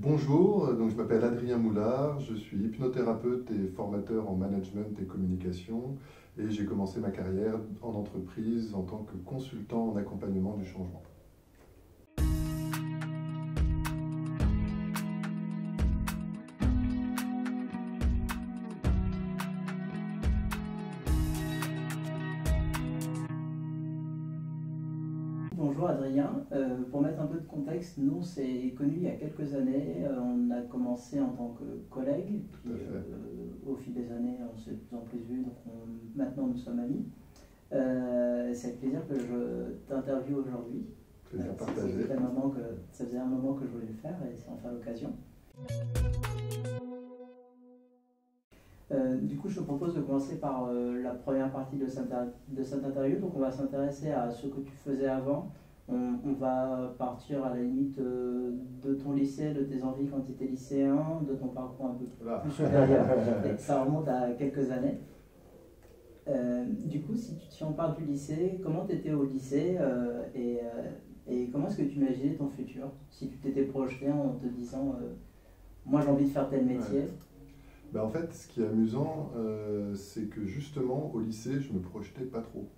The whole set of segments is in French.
Bonjour, donc je m'appelle Adrien Moulard, je suis hypnothérapeute et formateur en management et communication et j'ai commencé ma carrière en entreprise en tant que consultant en accompagnement du changement. Bonjour Adrien, pour mettre un peu de contexte, nous on s'est connus il y a quelques années, on a commencé en tant que collègues, puis au fil des années on s'est de plus en plus vus, donc maintenant nous sommes amis. C'est avec plaisir que je t'interviewe aujourd'hui. Plaisir partagé. Ça faisait un moment que je voulais le faire et c'est enfin l'occasion. Du coup, je te propose de commencer par la première partie de cette interview. Donc, on va s'intéresser à ce que tu faisais avant. On va partir à la limite de ton lycée, de tes envies quand tu étais lycéen, de ton parcours un peu plus supérieur. Ça remonte à quelques années. Du coup, si on parle du lycée, comment tu étais au lycée et comment est-ce que tu imaginais ton futur? Si tu t'étais projeté en te disant moi j'ai envie de faire tel métier. Ouais. Ben en fait, ce qui est amusant, c'est que justement au lycée, je me projetais pas trop.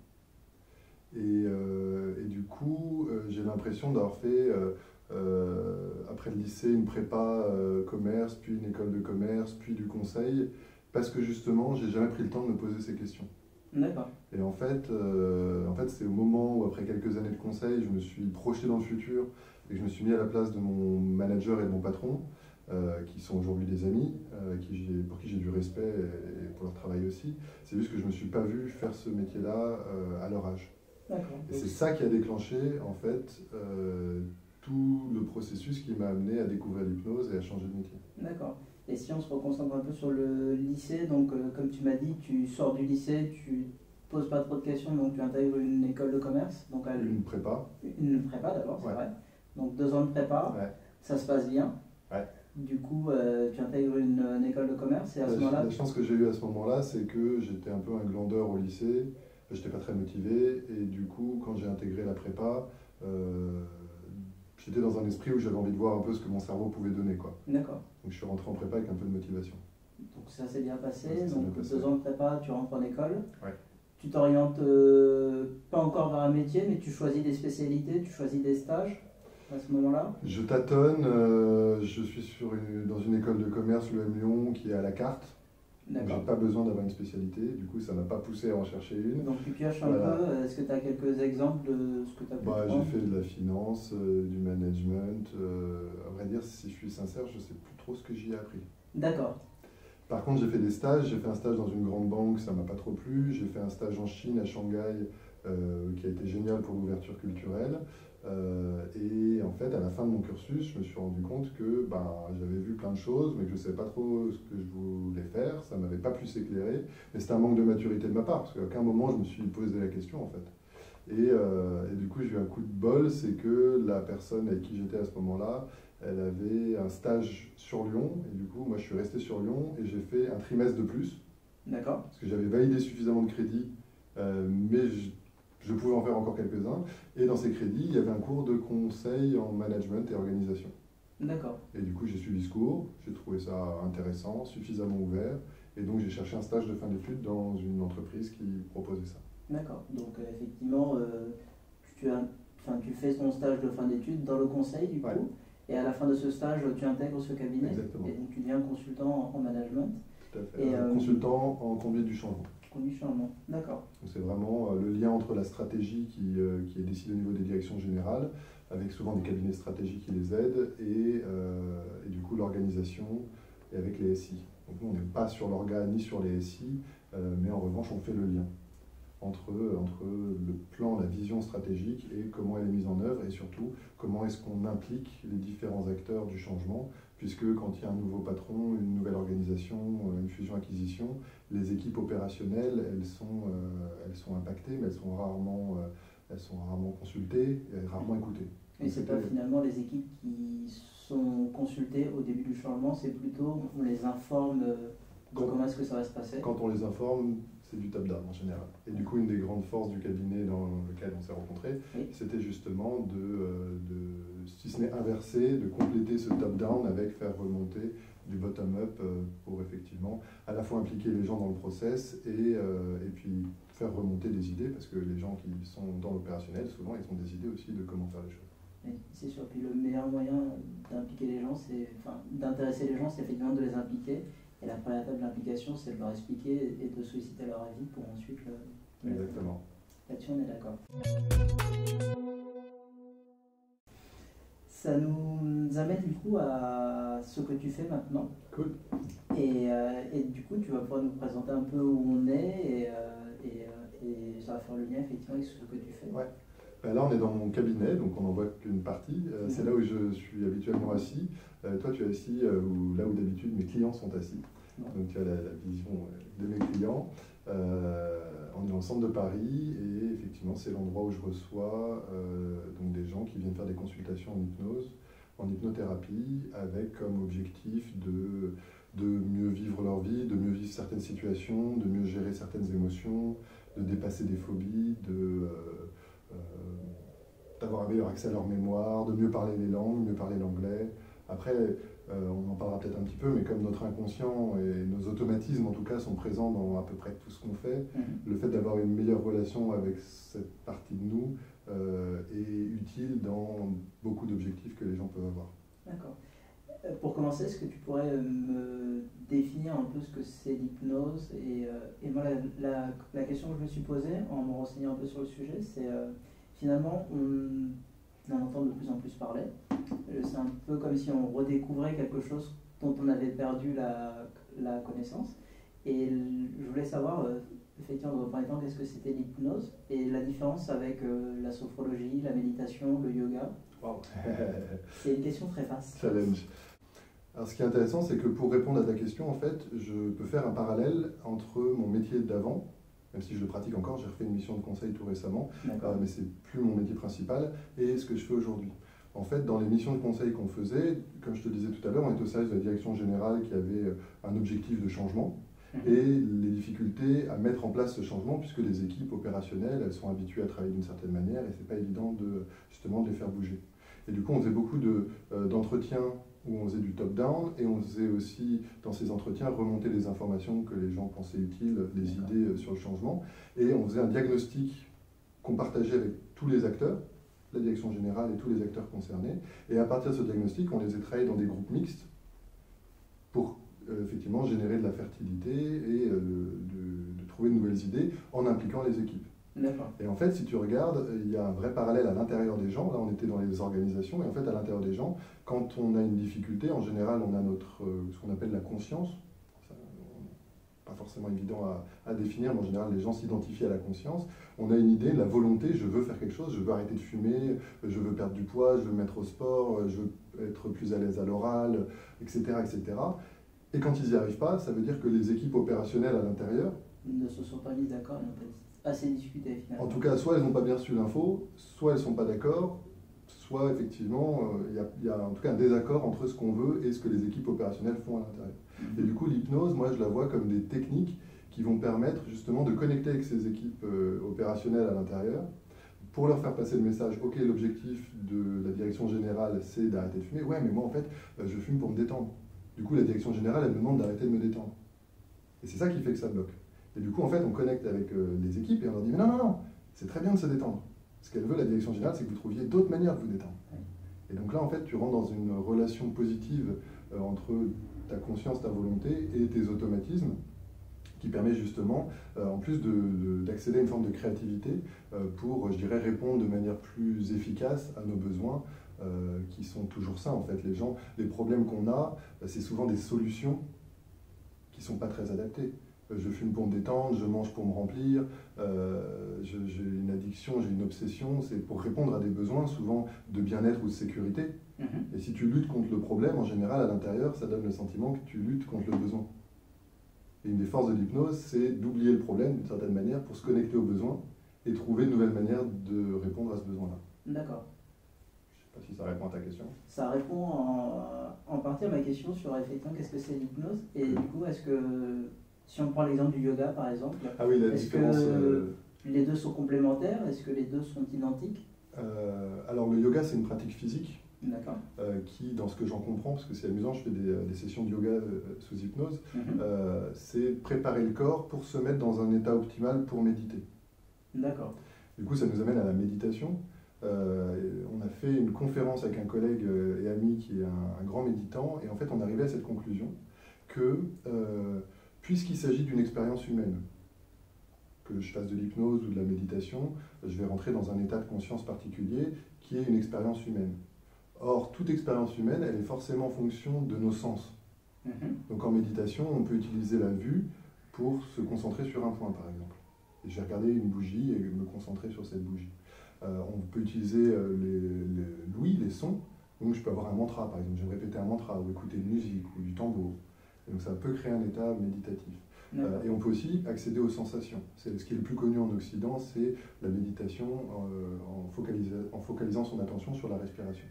Et du coup, j'ai l'impression d'avoir fait, après le lycée, une prépa commerce, puis une école de commerce, puis du conseil, parce que justement, j'ai jamais pris le temps de me poser ces questions. D'accord. Et en fait, c'est au moment où, après quelques années de conseil, je me suis projeté dans le futur et que je me suis mis à la place de mon manager et de mon patron, qui sont aujourd'hui des amis, pour qui j'ai du respect et pour leur travail aussi. C'est juste que je ne me suis pas vu faire ce métier-là à leur âge. Et c'est ça qui a déclenché en fait tout le processus qui m'a amené à découvrir l'hypnose et à changer de métier. D'accord. Et si on se reconcentre un peu sur le lycée, donc comme tu m'as dit, tu sors du lycée, tu poses pas trop de questions, donc tu intègres une école de commerce. Donc une prépa. Une prépa d'abord, c'est vrai. Donc 2 ans de prépa, ça se passe bien. Ouais. Du coup, tu intègres une école de commerce et à ce moment-là... La chance que j'ai eue à ce moment-là, c'est que j'étais un peu un glandeur au lycée, je n'étais pas très motivé, et du coup, quand j'ai intégré la prépa, j'étais dans un esprit où j'avais envie de voir un peu ce que mon cerveau pouvait donner, quoi. D'accord. Donc je suis rentré en prépa avec un peu de motivation. Donc ça s'est bien passé, donc 2 ans de prépa, tu rentres en école. Ouais. Tu t'orientes pas encore vers un métier, mais tu choisis des spécialités, tu choisis des stages à ce moment-là? Je tâtonne, je suis dans une école de commerce, l'EM Lyon, qui est à la carte. Donc j'ai pas besoin d'avoir une spécialité, du coup ça m'a pas poussé à en chercher une. Donc tu pioches un peu, est-ce que tu as quelques exemples de ce que tu as pu prendre? J'ai fait de la finance, du management, à vrai dire si je suis sincère, je sais plus trop ce que j'y ai appris. D'accord. Par contre j'ai fait des stages, j'ai fait un stage dans une grande banque, ça m'a pas trop plu, j'ai fait un stage en Chine, à Shanghai, qui a été génial pour l'ouverture culturelle. Et en fait, à la fin de mon cursus, je me suis rendu compte que j'avais vu plein de choses, mais que je ne savais pas trop ce que je voulais faire. Ça ne m'avait pas plus éclairé. Mais c'était un manque de maturité de ma part, parce qu'à aucun moment je me suis posé la question en fait. Et du coup, j'ai eu un coup de bol, c'est que la personne avec qui j'étais à ce moment-là, elle avait un stage sur Lyon. Et du coup, moi je suis resté sur Lyon et j'ai fait un trimestre de plus. D'accord. Parce que j'avais validé suffisamment de crédits, mais je pouvais en faire encore quelques-uns. Et dans ces crédits, il y avait un cours de conseil en management et organisation. D'accord. Et du coup, j'ai suivi ce cours, j'ai trouvé ça intéressant, suffisamment ouvert. Et donc, j'ai cherché un stage de fin d'études dans une entreprise qui proposait ça. D'accord. Donc, effectivement, tu fais ton stage de fin d'études dans le conseil, du coup. Et à la fin de ce stage, tu intègres ce cabinet. Exactement. Et donc, tu deviens consultant en management. Tout à fait. Consultant en conduite du changement. Conduite du changement, d'accord. C'est vraiment le lien entre la stratégie qui est décidée au niveau des directions générales, avec souvent des cabinets stratégiques qui les aident, et du coup l'organisation et avec les SI. Donc nous, on n'est pas sur l'organe ni sur les SI, mais en revanche, on fait le lien entre le plan, la vision stratégique et comment elle est mise en œuvre, et surtout comment est-ce qu'on implique les différents acteurs du changement, puisque quand il y a un nouveau patron, une nouvelle organisation, une fusion-acquisition, les équipes opérationnelles, elles sont impactées, mais elles sont rarement consultées et rarement écoutées. Et c'est pas finalement les équipes qui sont consultées au début du changement, c'est plutôt on les informe de comment est-ce que ça va se passer? Quand on les informe, c'est du top-down en général. Et du coup, une des grandes forces du cabinet dans lequel on s'est rencontrés, c'était justement si ce n'est inverser, de compléter ce top-down avec faire remonter du bottom-up pour effectivement à la fois impliquer les gens dans le process et puis faire remonter des idées, parce que les gens qui sont dans l'opérationnel, souvent, ils ont des idées aussi de comment faire les choses. Oui, c'est sûr. Puis le meilleur moyen d'impliquer les gens, d'intéresser les gens, c'est effectivement de les impliquer. Et la première étape de l'implication, c'est de leur expliquer et de solliciter leur avis pour ensuite le Exactement. Là-dessus, on est d'accord. Ça nous amène du coup à ce que tu fais maintenant. Cool. Et du coup, tu vas pouvoir nous présenter un peu où on est et ça va faire le lien effectivement avec ce que tu fais. Ouais. Ben là, on est dans mon cabinet, donc on n'en voit qu'une partie. C'est là où je suis habituellement assis. Toi, tu es assis là où d'habitude mes clients sont assis. Donc tu as la vision de mes clients. On est dans le centre de Paris et effectivement, c'est l'endroit où je reçois donc des gens qui viennent faire des consultations en hypnose, en hypnothérapie, avec comme objectif de mieux vivre leur vie, de mieux vivre certaines situations, de mieux gérer certaines émotions, de dépasser des phobies, d'avoir un meilleur accès à leur mémoire, de mieux parler les langues, mieux parler l'anglais. Après, on en parlera peut-être un petit peu, mais comme notre inconscient et nos automatismes en tout cas sont présents dans à peu près tout ce qu'on fait, le fait d'avoir une meilleure relation avec cette partie de nous est utile dans beaucoup d'objectifs que les gens peuvent avoir. D'accord. Pour commencer, est-ce que tu pourrais me définir un peu ce que c'est l'hypnose et moi, la question que je me suis posée en me renseignant un peu sur le sujet, c'est finalement, on en entend de plus en plus parler. C'est un peu comme si on redécouvrait quelque chose dont on avait perdu la connaissance. Et je voulais savoir, effectivement, dans le premier temps, qu'est-ce que c'était l'hypnose et la différence avec la sophrologie, la méditation, le yoga. Wow. C'est une question très vaste. Challenge. Alors, ce qui est intéressant, c'est que pour répondre à ta question, en fait, je peux faire un parallèle entre mon métier d'avant, même si je le pratique encore, j'ai refait une mission de conseil tout récemment, mais c'est plus mon métier principal, et ce que je fais aujourd'hui. En fait, dans les missions de conseil qu'on faisait, comme je te disais tout à l'heure, on était au service de la direction générale qui avait un objectif de changement et les difficultés à mettre en place ce changement, puisque les équipes opérationnelles, elles sont habituées à travailler d'une certaine manière et c'est pas évident justement de les faire bouger. Et du coup, on faisait beaucoup d'entretiens où on faisait du top-down et on faisait aussi, dans ces entretiens, remonter les informations que les gens pensaient utiles, les idées sur le changement. Et on faisait un diagnostic qu'on partageait avec tous les acteurs, la direction générale et tous les acteurs concernés. Et à partir de ce diagnostic, on les a travaillés dans des groupes mixtes pour effectivement générer de la fertilité et de trouver de nouvelles idées en impliquant les équipes. Et en fait, si tu regardes, il y a un vrai parallèle à l'intérieur des gens. Là, on était dans les organisations, et en fait, à l'intérieur des gens, quand on a une difficulté, en général, on a ce qu'on appelle la conscience. Ça, pas forcément évident à définir, mais en général, les gens s'identifient à la conscience. On a une idée, la volonté, je veux faire quelque chose, je veux arrêter de fumer, je veux perdre du poids, je veux me mettre au sport, je veux être plus à l'aise à l'oral, etc., etc. Et quand ils n'y arrivent pas, ça veut dire que les équipes opérationnelles à l'intérieur ne se sont pas mises d'accord et n'ont pas assez discuté finalement. En tout cas, soit elles n'ont pas bien reçu l'info, soit elles ne sont pas d'accord, soit effectivement, il y a en tout cas un désaccord entre ce qu'on veut et ce que les équipes opérationnelles font à l'intérieur. Et du coup, l'hypnose, moi je la vois comme des techniques qui vont permettre justement de connecter avec ces équipes opérationnelles à l'intérieur pour leur faire passer le message, ok, l'objectif de la direction générale, c'est d'arrêter de fumer. Ouais, mais moi en fait, je fume pour me détendre. Du coup, la direction générale, elle me demande d'arrêter de me détendre. Et c'est ça qui fait que ça bloque. Et du coup, en fait, on connecte avec les équipes et on leur dit, mais non, non, non, c'est très bien de se détendre. Ce qu'elle veut, la direction générale, c'est que vous trouviez d'autres manières de vous détendre. Et donc là, en fait, tu rentres dans une relation positive entre ta conscience, ta volonté et tes automatismes, qui permet justement, en plus d'accéder à une forme de créativité pour, je dirais, répondre de manière plus efficace à nos besoins, qui sont toujours ça, en fait. Les problèmes qu'on a, c'est souvent des solutions qui ne sont pas très adaptées. Je fume pour me détendre, je mange pour me remplir, j'ai une addiction, j'ai une obsession, c'est pour répondre à des besoins, souvent de bien-être ou de sécurité. Et si tu luttes contre le problème, en général, à l'intérieur, ça donne le sentiment que tu luttes contre le besoin. Et une des forces de l'hypnose, c'est d'oublier le problème d'une certaine manière pour se connecter aux besoins et trouver de nouvelles manières de répondre à ce besoin-là. D'accord. Je ne sais pas si ça répond à ta question. Ça répond en partie à ma question sur effectivement qu'est-ce que c'est l'hypnose et du coup est-ce que Si on prend l'exemple du yoga, par exemple, Ah oui, la est-ce différence. que les deux sont complémentaires? Est-ce que les deux sont identiques? Alors le yoga, c'est une pratique physique D'accord. qui, dans ce que j'en comprends, parce que c'est amusant, je fais des sessions de yoga sous hypnose, c'est préparer le corps pour se mettre dans un état optimal pour méditer. D'accord. Du coup, ça nous amène à la méditation. On a fait une conférence avec un collègue et ami qui est un grand méditant, et en fait, on arrivait à cette conclusion que, puisqu'il s'agit d'une expérience humaine, que je fasse de l'hypnose ou de la méditation, je vais rentrer dans un état de conscience particulier qui est une expérience humaine. Or, toute expérience humaine, elle est forcément en fonction de nos sens. Donc en méditation, on peut utiliser la vue pour se concentrer sur un point, par exemple. Et je vais regarder une bougie et me concentrer sur cette bougie. On peut utiliser l'ouïe, les sons. Donc je peux avoir un mantra, par exemple. Je vais répéter un mantra ou écouter une musique ou du tambour. Et donc ça peut créer un état méditatif. Et on peut aussi accéder aux sensations. Ce qui est le plus connu en Occident, c'est la méditation en focalisant son attention sur la respiration.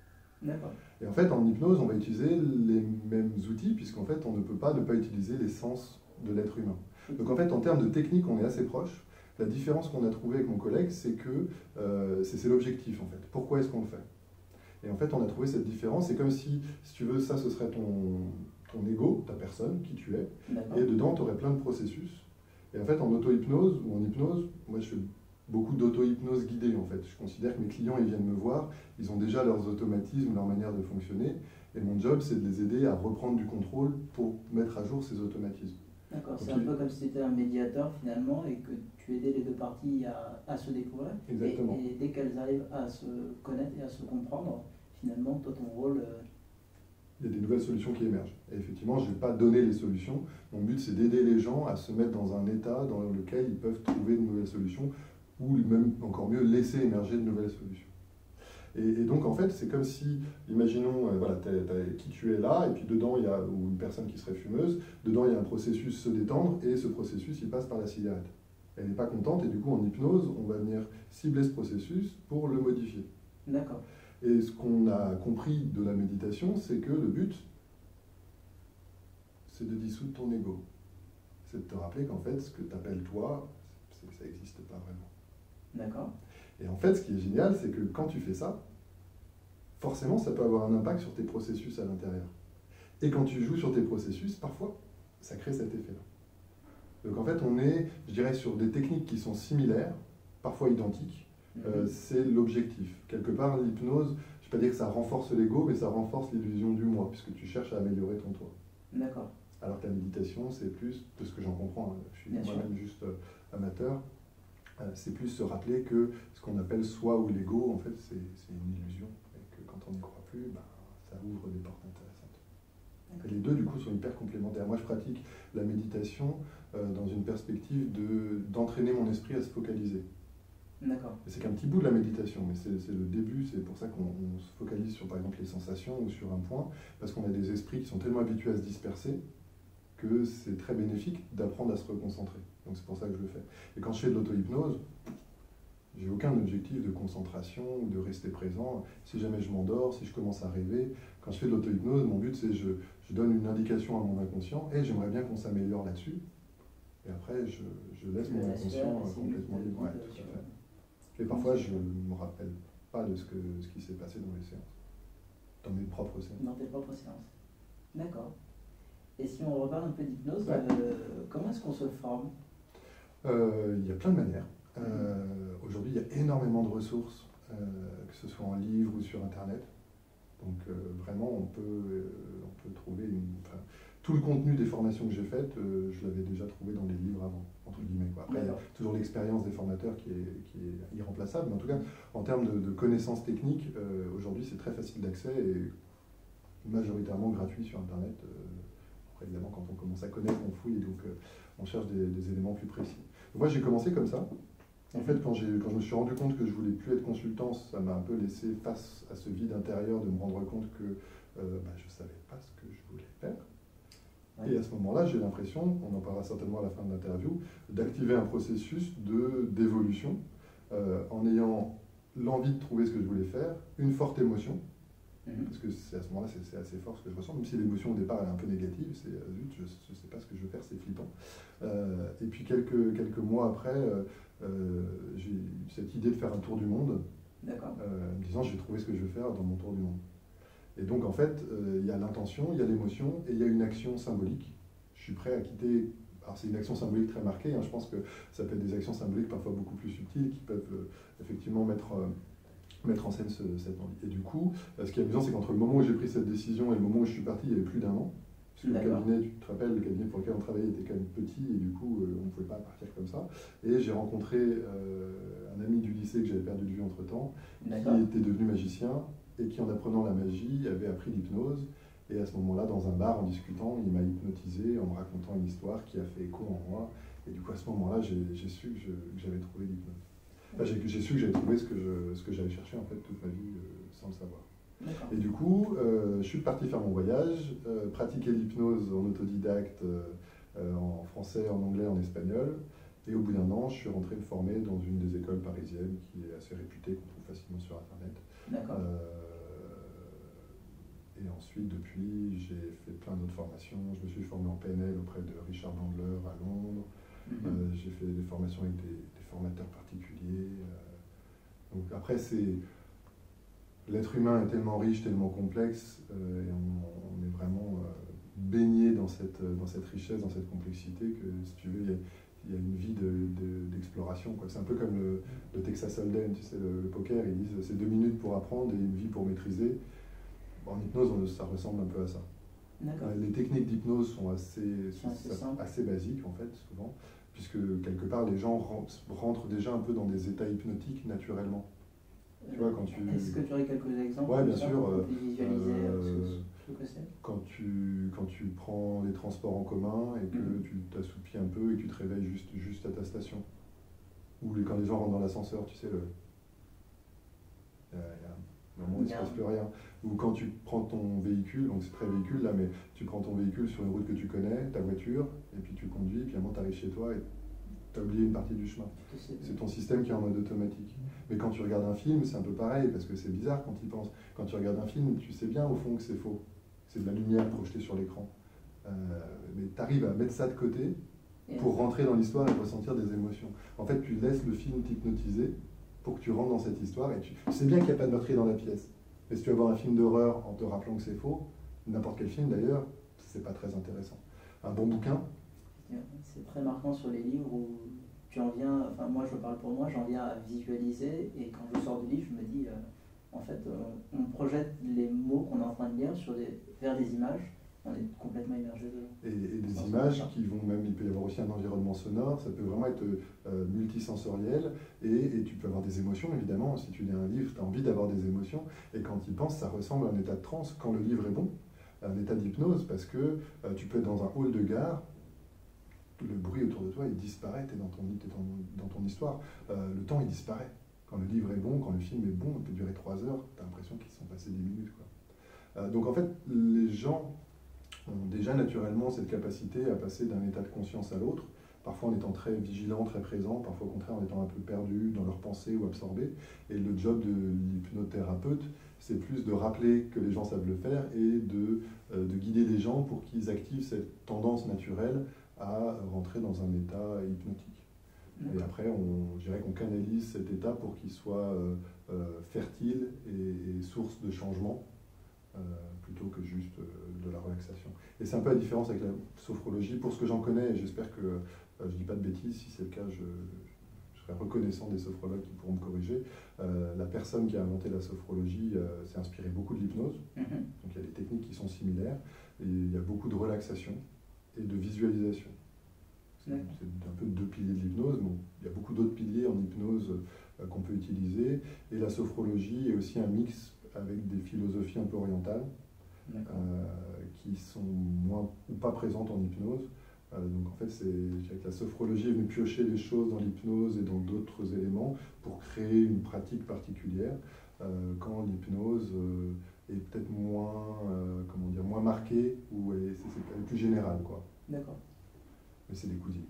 Et en fait, en hypnose, on va utiliser les mêmes outils, puisqu'en fait, on ne peut pas ne pas utiliser les sens de l'être humain. Donc en fait, en termes de technique, on est assez proche. La différence qu'on a trouvée avec mon collègue, c'est que c'est l'objectif, en fait. Pourquoi est-ce qu'on le fait? Et en fait, on a trouvé cette différence. C'est comme si tu veux, ça, ce serait ton ego, ta personne, qui tu es. Et dedans, tu aurais plein de processus. Et en fait, en auto-hypnose ou en hypnose, moi, je fais beaucoup d'auto-hypnose guidée, en fait. Je considère que mes clients, ils viennent me voir, ils ont déjà leurs automatismes, leur manière de fonctionner. Et mon job, c'est de les aider à reprendre du contrôle pour mettre à jour ces automatismes. D'accord, c'est un peu comme si tu étais un médiateur finalement et que tu aidais les deux parties à se découvrir. Exactement. Et dès qu'elles arrivent à se connaître et à se comprendre, finalement, toi, ton rôle... Il y a des nouvelles solutions qui émergent. Et effectivement, je ne vais pas donner les solutions. Mon but, c'est d'aider les gens à se mettre dans un état dans lequel ils peuvent trouver de nouvelles solutions ou même, encore mieux, laisser émerger de nouvelles solutions. Et donc, en fait, c'est comme si, imaginons, voilà, qui tu es là, et puis dedans, il y a ou une personne qui serait fumeuse, dedans, il y a un processus se détendre, et ce processus, il passe par la cigarette. Elle n'est pas contente, et du coup, en hypnose, on va venir cibler ce processus pour le modifier. D'accord. Et ce qu'on a compris de la méditation, c'est que le but, c'est de dissoudre ton ego. C'est de te rappeler qu'en fait, ce que tu appelles toi, ça n'existe pas vraiment. D'accord. Et en fait, ce qui est génial, c'est que quand tu fais ça, forcément, ça peut avoir un impact sur tes processus à l'intérieur. Et quand tu joues sur tes processus, parfois, ça crée cet effet-là. Donc en fait, on est, je dirais, sur des techniques qui sont similaires, parfois identiques. C'est l'objectif. Quelque part, l'hypnose, je ne vais pas dire que ça renforce l'ego, mais ça renforce l'illusion du moi, puisque tu cherches à améliorer ton toi. D'accord. Alors que la méditation, c'est plus, de ce que j'en comprends, je suis moi-même juste amateur, c'est plus se rappeler que ce qu'on appelle soi ou l'ego, en fait, c'est une illusion. Et que quand on n'y croit plus, ça ouvre des portes intéressantes. Et les deux, du coup, sont hyper complémentaires. Moi, je pratique la méditation dans une perspective d'entraîner mon esprit à se focaliser. D'accord. C'est qu'un petit bout de la méditation, mais c'est le début, c'est pour ça qu'on se focalise sur, par exemple, les sensations ou sur un point, parce qu'on a des esprits qui sont tellement habitués à se disperser que c'est très bénéfique d'apprendre à se reconcentrer. Donc c'est pour ça que je le fais. Et quand je fais de l'auto-hypnose, j'ai aucun objectif de concentration ou de rester présent. Si jamais je m'endors, si je commence à rêver, quand je fais de l'auto-hypnose, mon but c'est je donne une indication à mon inconscient et j'aimerais bien qu'on s'améliore là-dessus. Et après, je laisse mon inconscient complètement libre. Ouais, tout à fait. Et parfois, je ne me rappelle pas de ce qui s'est passé dans les séances, dans mes propres séances. Dans tes propres séances. D'accord. Et si on reparle un peu d'hypnose, comment est-ce qu'on se forme? Il y a plein de manières. Aujourd'hui, il y a énormément de ressources, que ce soit en livre ou sur Internet. Donc vraiment, on peut trouver tout le contenu des formations que j'ai faites, je l'avais déjà trouvé dans les livres avant, entre guillemets. Après, il y a toujours l'expérience des formateurs qui est irremplaçable, mais en tout cas, en termes de connaissances techniques, aujourd'hui, c'est très facile d'accès et majoritairement gratuit sur Internet. Après, évidemment, quand on commence à connaître, on fouille, donc on cherche des éléments plus précis. Donc, moi, j'ai commencé comme ça. En fait, quand je me suis rendu compte que je voulais plus être consultant, ça m'a un peu laissé face à ce vide intérieur de me rendre compte que je ne savais pas ce que je voulais faire. Et à ce moment-là, j'ai l'impression, on en parlera certainement à la fin de l'interview, d'activer un processus d'évolution en ayant l'envie de trouver ce que je voulais faire, une forte émotion, Parce que c'est à ce moment-là, c'est assez fort ce que je ressens, même si l'émotion au départ elle est un peu négative, c'est zut, je ne sais pas ce que je veux faire, c'est flippant. Et puis quelques mois après, j'ai eu cette idée de faire un tour du monde, me disant je vais trouver ce que je veux faire dans mon tour du monde. Et donc en fait, il y a l'intention, il y a l'émotion et il y a une action symbolique. Je suis prêt à quitter. Alors c'est une action symbolique très marquée, hein, je pense que ça peut être des actions symboliques parfois beaucoup plus subtiles qui peuvent effectivement mettre en scène cette envie. Et du coup, ce qui est amusant, c'est qu'entre le moment où j'ai pris cette décision et le moment où je suis parti, il y avait plus d'un an. Parce que le cabinet, tu te rappelles, le cabinet pour lequel on travaillait était quand même petit et du coup, on ne pouvait pas partir comme ça. Et j'ai rencontré un ami du lycée que j'avais perdu de vue entre-temps, qui était devenu magicien et qui, en apprenant la magie, avait appris l'hypnose. Et à ce moment-là, dans un bar, en discutant, il m'a hypnotisé en me racontant une histoire qui a fait écho en moi. Et du coup, à ce moment-là, j'ai su que j'avais trouvé l'hypnose. Enfin, j'ai su que j'avais trouvé ce que j'avais cherché en fait toute ma vie sans le savoir. Et du coup, je suis parti faire mon voyage, pratiquer l'hypnose en autodidacte, en français, en anglais, en espagnol. Et au bout d'un an, je suis rentré me former dans une des écoles parisiennes qui est assez réputée, qu'on trouve facilement sur Internet. Et ensuite, depuis, j'ai fait plein d'autres formations. Je me suis formé en PNL auprès de Richard Bandler à Londres. J'ai fait des formations avec des formateurs particuliers. Donc après, l'être humain est tellement riche, tellement complexe, et on est vraiment baigné dans cette richesse, dans cette complexité, que si tu veux, il y a une vie d'exploration. C'est un peu comme le Texas Hold'em, tu sais, le poker, ils disent c'est 2 minutes pour apprendre et une vie pour maîtriser. En hypnose, ça ressemble un peu à ça. Les techniques d'hypnose sont assez basiques, en fait, souvent, puisque quelque part, les gens rentrent déjà un peu dans des états hypnotiques naturellement. Tu vois, Est-ce que tu aurais quelques exemples? Oui, bien sûr. Pour visualiser ce que c'est. Quand tu prends les transports en commun et que tu t'assoupis un peu et que tu te réveilles juste à ta station. Ou quand les gens rentrent dans l'ascenseur, tu sais, il y a un moment où il ne se passe plus rien. Ou quand tu prends ton véhicule, donc c'est très véhicule là, mais tu prends ton véhicule sur une route que tu connais, ta voiture, et puis tu conduis, puis à un moment tu arrives chez toi et tu as oublié une partie du chemin. C'est ton système qui est en mode automatique. Mais quand tu regardes un film, c'est un peu pareil, parce que c'est bizarre quand tu y penses. Quand tu regardes un film, tu sais bien au fond que c'est faux. C'est de la lumière projetée sur l'écran. Mais tu arrives à mettre ça de côté pour rentrer dans l'histoire et ressentir des émotions. En fait, tu laisses le film t'hypnotiser pour que tu rentres dans cette histoire. Et tu sais bien qu'il n'y a pas de meurtrier dans la pièce. Mais si tu vas voir un film d'horreur en te rappelant que c'est faux, n'importe quel film d'ailleurs, c'est pas très intéressant. Un bon bouquin. C'est très marquant sur les livres où tu en viens, enfin moi je parle pour moi, j'en viens à visualiser et quand je sors du livre, je me dis, en fait, on projette les mots qu'on est en train de lire vers des images, on est complètement immergé dedans. Et des images qui vont même, il peut y avoir aussi un environnement sonore, ça peut vraiment être multisensoriel et tu peux avoir des émotions évidemment. Si tu lis un livre, tu as envie d'avoir des émotions et quand tu y penses, ça ressemble à un état de transe quand le livre est bon, un état d'hypnose parce que tu peux être dans un hall de gare. Le bruit autour de toi, il disparaît, tu es dans ton histoire. Le temps, il disparaît. Quand le livre est bon, quand le film est bon, il peut durer 3 heures, tu as l'impression qu'ils sont passés 10 minutes. Donc en fait, les gens ont déjà naturellement cette capacité à passer d'un état de conscience à l'autre, parfois en étant très vigilants, très présents, parfois au contraire en étant un peu perdus dans leurs pensées ou absorbés. Et le job de l'hypnothérapeute, c'est plus de rappeler que les gens savent le faire et de guider les gens pour qu'ils activent cette tendance naturelle à rentrer dans un état hypnotique. Et après, je dirais qu'on canalise cet état pour qu'il soit fertile et source de changement, plutôt que juste de la relaxation. Et c'est un peu la différence avec la sophrologie. Pour ce que j'en connais, et j'espère que je ne dis pas de bêtises, si c'est le cas, je serais reconnaissant des sophrologues qui pourront me corriger. La personne qui a inventé la sophrologie s'est inspirée beaucoup de l'hypnose. Donc il y a des techniques qui sont similaires, et il y a beaucoup de relaxation et de visualisation. C'est un peu 2 piliers de l'hypnose. Bon, il y a beaucoup d'autres piliers en hypnose qu'on peut utiliser. Et la sophrologie est aussi un mix avec des philosophies un peu orientales qui sont moins ou pas présentes en hypnose. Donc en fait, je dirais que la sophrologie est venue piocher les choses dans l'hypnose et dans d'autres éléments pour créer une pratique particulière, quand l'hypnose est peut-être moins marquée ou elle est plus générale, quoi. D'accord. Mais c'est des cousines.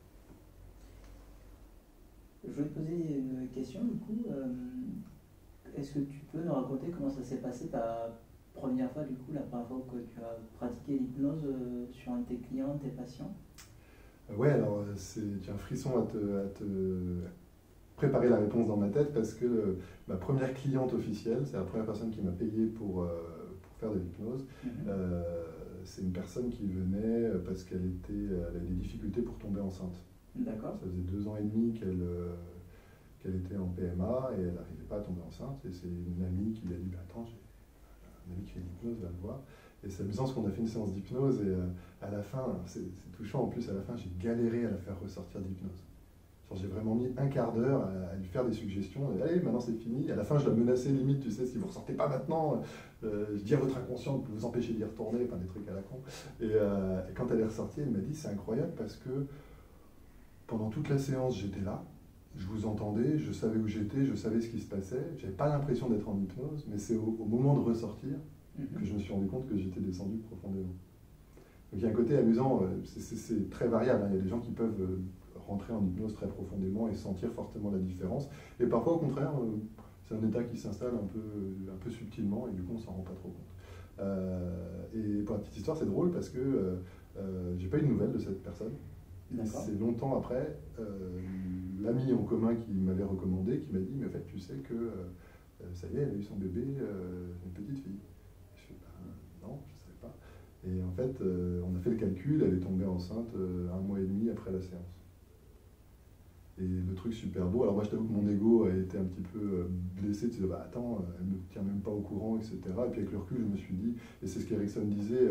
Je vais te poser une question du coup. est-ce que tu peux nous raconter comment ça s'est passé ta première fois, du coup, la première fois que tu as pratiqué l'hypnose sur un de tes clients, tes patients? Ouais, alors tu as un frisson à te préparer la réponse dans ma tête parce que ma première cliente officielle, c'est la première personne qui m'a payé pour faire de l'hypnose. C'est une personne qui venait parce elle avait des difficultés pour tomber enceinte. D'accord. Ça faisait 2 ans et demi qu'elle était en PMA et elle n'arrivait pas à tomber enceinte. Et c'est une amie qui lui a dit attends, j'ai un ami qui fait de l'hypnose, va le voir. Et c'est amusant parce qu'on a fait une séance d'hypnose et à la fin, c'est touchant en plus, à la fin j'ai galéré à la faire ressortir d'hypnose. J'ai vraiment mis un quart d'heure à lui faire des suggestions. Et, allez, maintenant c'est fini. À la fin, je la menaçais limite, tu sais, si vous ne ressortez pas maintenant, je dis à votre inconscient de vous empêcher d'y retourner, enfin des trucs à la con. Et quand elle est ressortie, elle m'a dit c'est incroyable parce que pendant toute la séance, j'étais là, je vous entendais, je savais où j'étais, je savais ce qui se passait. Je n'avais pas l'impression d'être en hypnose, mais c'est au moment de ressortir que je me suis rendu compte que j'étais descendu profondément. Donc il y a un côté amusant, c'est très variable. Il y a des gens qui peuvent rentrer en hypnose très profondément et sentir fortement la différence. Et parfois, au contraire, c'est un état qui s'installe un peu subtilement et du coup, on ne s'en rend pas trop compte. Et pour la petite histoire, c'est drôle parce que j'ai pas eu de nouvelles de cette personne. C'est longtemps après, l'ami en commun qui m'avait recommandé, qui m'a dit, mais en fait, tu sais que ça y est, elle a eu son bébé, une petite fille. Je fais, non, je ne savais pas. Et en fait, on a fait le calcul, elle est tombée enceinte 1 mois et demi après la séance. Et le truc super beau, alors moi je t'avoue que mon ego a été un petit peu blessé, tu sais, attends, elle ne me tient même pas au courant, etc. Et puis avec le recul, je me suis dit, et c'est ce qu'Erickson disait,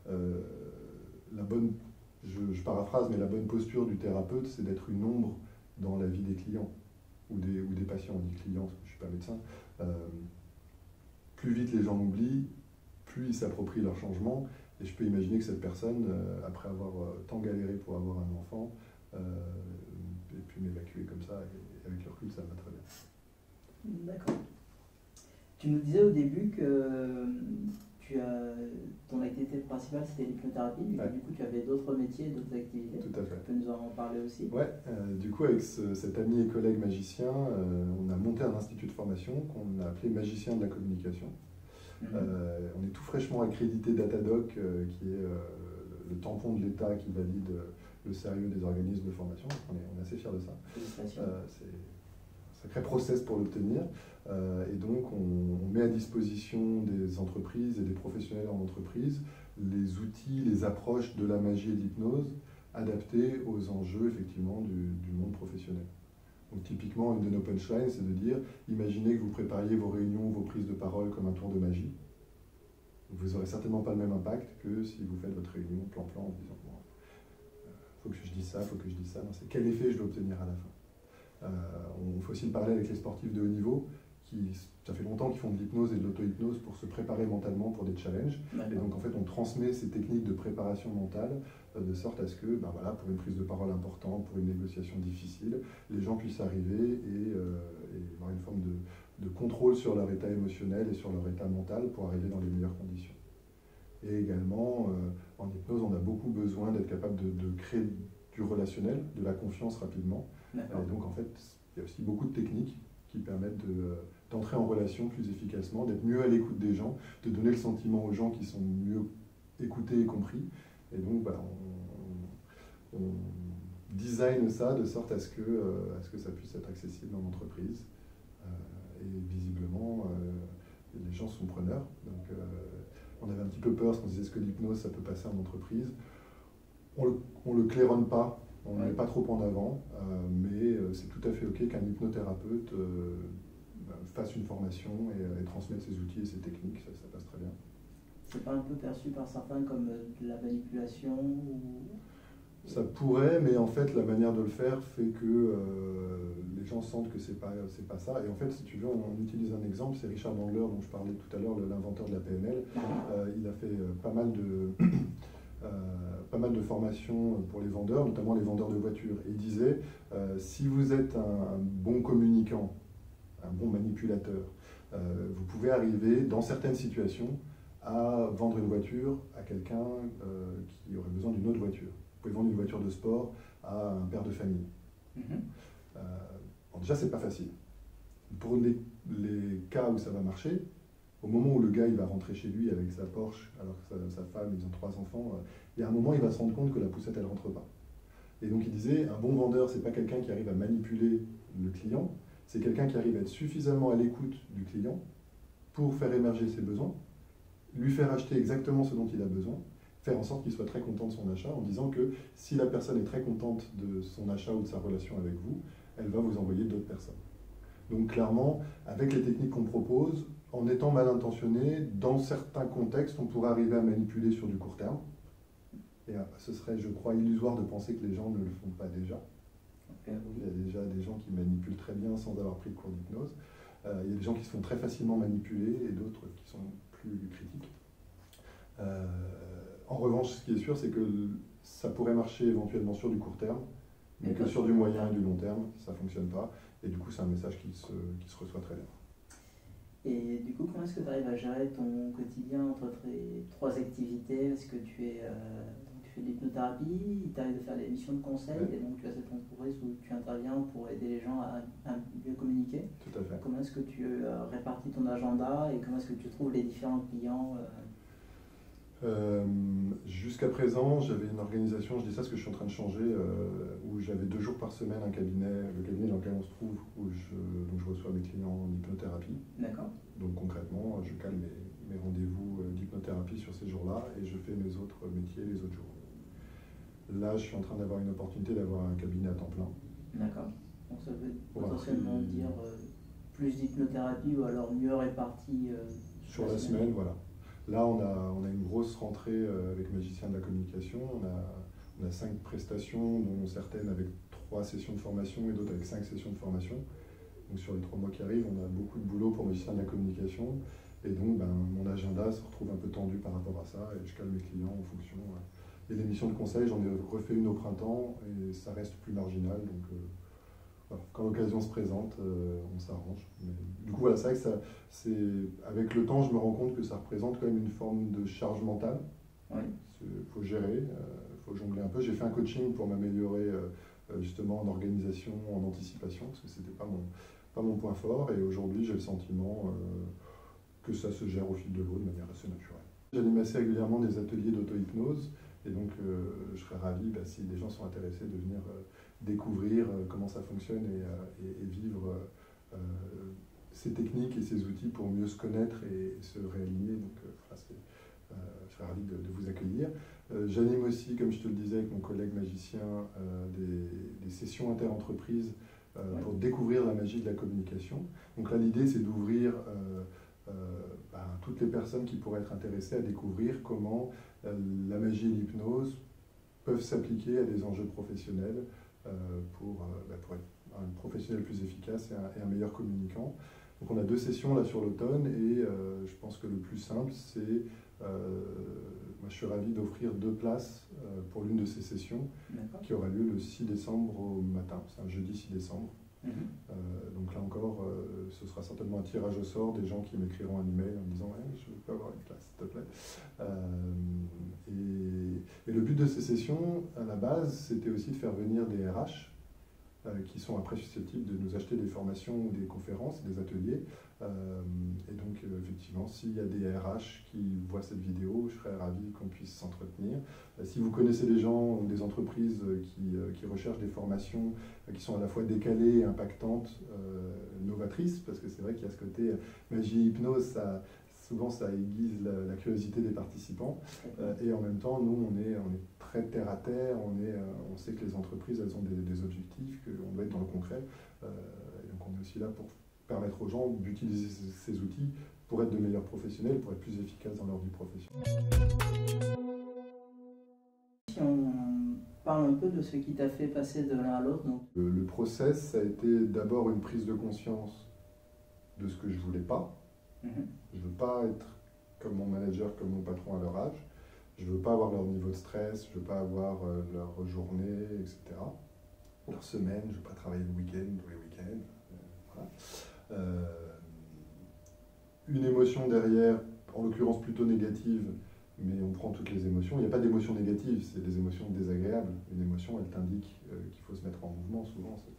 je paraphrase, mais la bonne posture du thérapeute, c'est d'être une ombre dans la vie des clients, ou des patients, on dit clients, parce que je ne suis pas médecin. Plus vite les gens m'oublient, plus ils s'approprient leur changement, et je peux imaginer que cette personne, après avoir tant galéré pour avoir un enfant, et puis m'évacuer comme ça, et avec le recul, ça va très bien. D'accord. Tu nous disais au début que ton activité principale c'était l'hypnothérapie, mais du coup tu avais d'autres métiers, d'autres activités. Tout à fait. Tu peux nous en parler aussi? Ouais, du coup avec cet ami et collègue magicien, on a monté un institut de formation qu'on a appelé Magicien de la communication. On est tout fraîchement accrédité Datadoc, qui est le tampon de l'État qui valide le sérieux des organismes de formation. On est assez fiers de ça. C'est un sacré process pour l'obtenir. Et donc, on met à disposition des entreprises et des professionnels en entreprise les outils, les approches de la magie et de l'hypnose adaptés aux enjeux, effectivement, du monde professionnel. Donc, typiquement, une de nos punchlines, c'est de dire, imaginez que vous prépariez vos réunions, vos prises de parole comme un tour de magie. Vous n'aurez certainement pas le même impact que si vous faites votre réunion plan-plan en disant faut que je dise ça, faut que je dise ça. C'est quel effet je dois obtenir à la fin. On fait aussi le parallèle avec les sportifs de haut niveau, ça fait longtemps qu'ils font de l'hypnose et de l'auto-hypnose pour se préparer mentalement pour des challenges. Et donc en fait, on transmet ces techniques de préparation mentale de sorte à ce que, pour une prise de parole importante, pour une négociation difficile, les gens puissent arriver et avoir une forme de contrôle sur leur état émotionnel et sur leur état mental pour arriver dans les meilleures conditions. Et également, en hypnose, on a beaucoup besoin d'être capable de créer du relationnel, de la confiance rapidement. Et donc, en fait, il y a aussi beaucoup de techniques qui permettent d'entrer en relation plus efficacement, d'être mieux à l'écoute des gens, de donner le sentiment aux gens qui sont mieux écoutés et compris. Et donc, on design ça de sorte à ce que ça puisse être accessible en entreprise. Et visiblement, les gens sont preneurs. Donc, on avait un petit peu peur parce qu'on se disait, est-ce que l'hypnose, ça peut passer en entreprise? On le claironne pas, on ne le met pas trop en avant, mais c'est tout à fait OK qu'un hypnothérapeute fasse une formation et transmette ses outils et ses techniques, ça passe très bien. C'est pas un peu perçu par certains comme de la manipulation ou... Ça pourrait, mais en fait, la manière de le faire fait que les gens sentent que c'est pas ça. Et en fait, si tu veux, on utilise un exemple, c'est Richard Bandler, dont je parlais tout à l'heure, l'inventeur de la PNL. Il a fait pas mal de formations pour les vendeurs, notamment les vendeurs de voitures. Et il disait, si vous êtes un bon communicant, un bon manipulateur, vous pouvez arriver, dans certaines situations, à vendre une voiture à quelqu'un qui aurait besoin d'une autre voiture. Vous pouvez vendre une voiture de sport à un père de famille. Bon, déjà, c'est pas facile. Pour les cas où ça va marcher, au moment où le gars il va rentrer chez lui avec sa Porsche, alors que sa femme, ils ont 3 enfants, il y a un moment il va se rendre compte que la poussette elle rentre pas. Et donc il disait, un bon vendeur, c'est pas quelqu'un qui arrive à manipuler le client, c'est quelqu'un qui arrive à être suffisamment à l'écoute du client pour faire émerger ses besoins, lui faire acheter exactement ce dont il a besoin, faire en sorte qu'il soit très content de son achat, en disant que si la personne est très contente de son achat ou de sa relation avec vous, elle va vous envoyer d'autres personnes. Donc clairement, avec les techniques qu'on propose, en étant mal intentionné, dans certains contextes, on pourrait arriver à manipuler sur du court terme. Et ce serait, je crois, illusoire de penser que les gens ne le font pas déjà. Il y a déjà des gens qui manipulent très bien sans avoir pris de cours d'hypnose. Il y a des gens qui se font très facilement manipuler et d'autres qui sont plus critiques. En revanche, ce qui est sûr, c'est que ça pourrait marcher éventuellement sur du court terme, mais que sur du moyen et du long terme, ça ne fonctionne pas. Et du coup, c'est un message qui se reçoit très bien. Et du coup, comment est-ce que tu arrives à gérer ton quotidien entre tes 3 activités? Est-ce que tu fais de l'hypnothérapie, tu arrives à faire des missions de conseil, et donc tu as cette entreprise où tu interviens pour aider les gens à mieux communiquer. Tout à fait. Comment est-ce que tu répartis ton agenda et comment est-ce que tu trouves les différents clients? Jusqu'à présent, j'avais une organisation, je dis ça parce que je suis en train de changer, où j'avais 2 jours par semaine un cabinet, le cabinet dans lequel on se trouve, où je reçois mes clients en hypnothérapie. D'accord. Donc concrètement, je cale mes rendez-vous d'hypnothérapie sur ces jours-là et je fais mes autres métiers les autres jours. Là, je suis en train d'avoir une opportunité d'avoir un cabinet à temps plein. D'accord. Donc ça veut potentiellement dire plus d'hypnothérapie ou alors mieux réparti sur la semaine, voilà. Là, on a une grosse rentrée avec Magicien de la communication. On a 5 prestations, dont certaines avec 3 sessions de formation et d'autres avec 5 sessions de formation. Donc sur les 3 mois qui arrivent, on a beaucoup de boulot pour Magicien de la communication. Et donc, mon agenda se retrouve un peu tendu par rapport à ça et je cale mes clients en fonction. Et les missions de conseil, j'en ai refait une au printemps et ça reste plus marginal. Donc, voilà. Quand l'occasion se présente, on s'arrange. Du coup, voilà, c'est vrai que avec le temps, je me rends compte que ça représente quand même une forme de charge mentale. Oui. Il faut gérer, il faut jongler un peu. J'ai fait un coaching pour m'améliorer justement en organisation, en anticipation, parce que ce n'était pas mon point fort. Et aujourd'hui, j'ai le sentiment que ça se gère au fil de l'eau de manière assez naturelle. J'anime assez régulièrement des ateliers d'auto-hypnose. Et donc, je serais ravi, si des gens sont intéressés, de venir découvrir comment ça fonctionne et vivre ces techniques et ces outils pour mieux se connaître et se réaligner. Donc, je serais ravi de vous accueillir. J'anime aussi, comme je te le disais avec mon collègue magicien, des sessions inter-entreprises pour découvrir la magie de la communication. Donc là, l'idée, c'est d'ouvrir toutes les personnes qui pourraient être intéressées à découvrir comment la magie et l'hypnose peuvent s'appliquer à des enjeux professionnels pour être un professionnel plus efficace et un meilleur communicant. Donc on a 2 sessions là sur l'automne et je pense que le plus simple c'est, moi je suis ravi d'offrir 2 places pour l'une de ces sessions qui aura lieu le 6 décembre au matin, c'est un jeudi 6 décembre. Donc là encore, ce sera certainement un tirage au sort des gens qui m'écriront un email en me disant hey, je peux avoir une place s'il te plaît. Et le but de ces sessions à la base c'était aussi de faire venir des RH qui sont après susceptibles de nous acheter des formations ou des conférences, des ateliers. Et donc effectivement, s'il y a des RH qui voient cette vidéo, je serais ravi qu'on puisse s'entretenir. Si vous connaissez des gens ou des entreprises qui recherchent des formations qui sont à la fois décalées, impactantes, novatrices, parce que c'est vrai qu'il y a ce côté magie hypnose, souvent ça aiguise la curiosité des participants. Et en même temps, nous, on est très terre à terre, on sait que les entreprises, elles ont des objectifs, qu'on doit être dans le concret. Et donc on est aussi là pour permettre aux gens d'utiliser ces outils pour être de meilleurs professionnels, pour être plus efficaces dans leur vie professionnelle. Si on parle un peu de ce qui t'a fait passer de l'un à l'autre. Le process, ça a été d'abord une prise de conscience de ce que je voulais pas. Je ne veux pas être comme mon manager, comme mon patron à leur âge. Je ne veux pas avoir leur niveau de stress, je ne veux pas avoir leur journée, etc. Leur semaine, je ne veux pas travailler le week-end, tous les week-ends. Voilà. Une émotion derrière, en l'occurrence plutôt négative, mais on prend toutes les émotions. Il n'y a pas d'émotion négative, c'est des émotions désagréables. Une émotion, elle t'indique qu'il faut se mettre en mouvement souvent.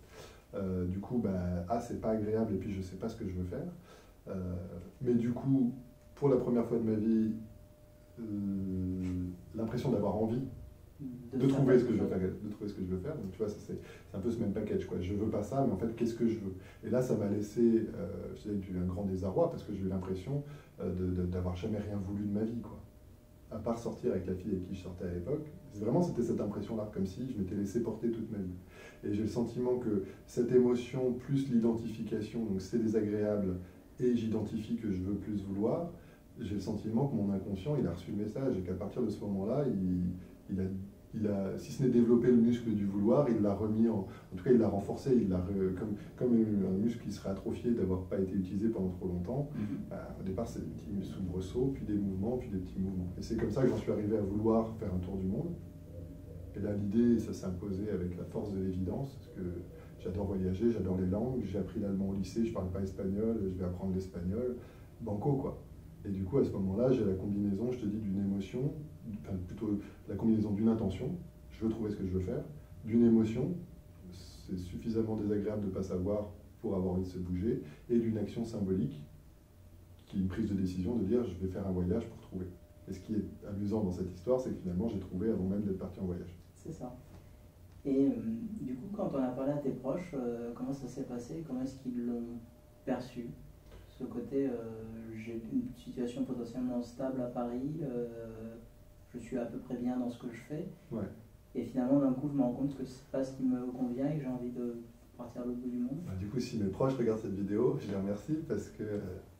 Du coup, c'est pas agréable et puis je sais pas ce que je veux faire. Mais du coup, pour la première fois de ma vie, l'impression d'avoir envie de trouver ce que je veux faire, Donc tu vois, c'est un peu ce même package, quoi. Je veux pas ça, mais en fait, qu'est-ce que je veux? Et là, ça m'a laissé, je dirais, un grand désarroi parce que j'ai eu l'impression d'avoir jamais rien voulu de ma vie, quoi. À part sortir avec la fille avec qui je sortais à l'époque. Vraiment, c'était cette impression-là, comme si je m'étais laissé porter toute ma vie. Et j'ai le sentiment que cette émotion, plus l'identification, donc c'est désagréable, et j'identifie que je veux plus vouloir, j'ai le sentiment que mon inconscient, il a reçu le message, et qu'à partir de ce moment-là, il a, si ce n'est développé le muscle du vouloir, il l'a remis en tout cas, il l'a renforcé, comme un muscle qui serait atrophié d'avoir pas été utilisé pendant trop longtemps. Au départ, c'est des petits soubresauts, puis des mouvements, puis des petits mouvements. Et c'est comme ça que j'en suis arrivé à vouloir faire un tour du monde. Et là, l'idée, ça s'est imposé avec la force de l'évidence, parce que j'adore voyager, j'adore les langues, j'ai appris l'allemand au lycée, je parle pas espagnol, je vais apprendre l'espagnol, banco, quoi. Et du coup, à ce moment-là, j'ai la combinaison, je te dis, d'une émotion, enfin plutôt la combinaison d'une intention, je veux trouver ce que je veux faire, d'une émotion, c'est suffisamment désagréable de ne pas savoir pour avoir envie de se bouger, et d'une action symbolique, qui est une prise de décision de dire je vais faire un voyage pour trouver. Et ce qui est amusant dans cette histoire, c'est que finalement j'ai trouvé avant même d'être parti en voyage. C'est ça. Et du coup, quand on a parlé à tes proches, comment ça s'est passé? Comment est-ce qu'ils l'ont perçu? Ce côté, j'ai une situation potentiellement stable à Paris, je suis à peu près bien dans ce que je fais. Ouais. Et finalement, d'un coup, je me rends compte que c'est pas ce qui me convient et que j'ai envie de partir à l'autre bout du monde. Du coup, si mes proches regardent cette vidéo, je les remercie parce que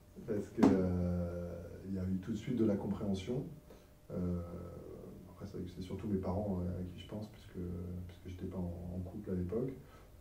il y a eu tout de suite de la compréhension. Après, c'est surtout mes parents à qui je pense, puisque je n'étais pas en couple à l'époque.